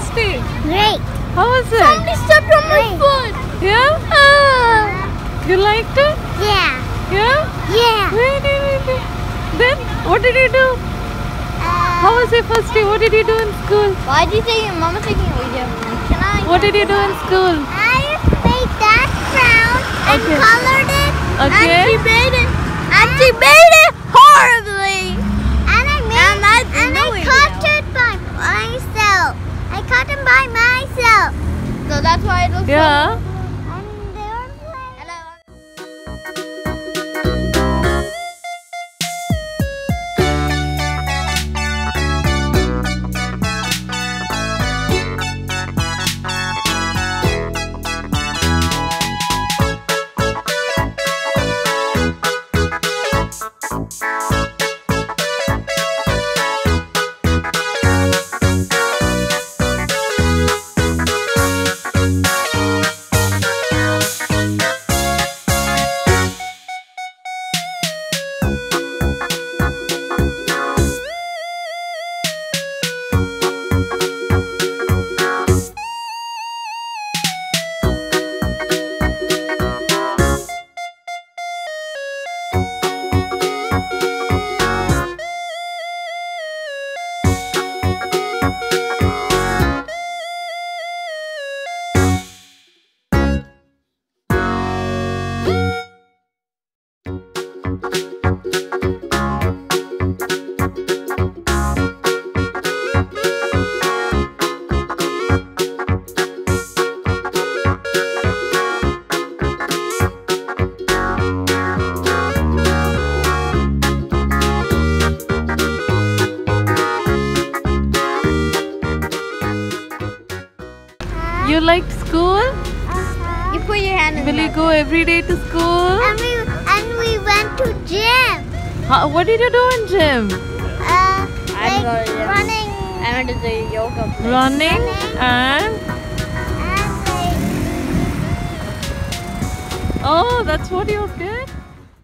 first day? Great. How was it? Somebody stepped on my foot. Yeah? You liked it? Yeah. Yeah? Yeah. Wait. Then, what did you do? How was your first day? What did you do in school? Why did you say your mama taking a video? Can I? What did you do in school? I made that crown and Okay. colored it. Okay. And she made it. And she made it horribly. And I cut it by myself. I cut it by myself. So that's why it looks Yeah. so. And they were playing. You liked school? You put your hand in Will you go every day to school? And we went to gym. What did you do in gym? Like running. I went to the yoga place. Running and... And like Oh, that's what you did?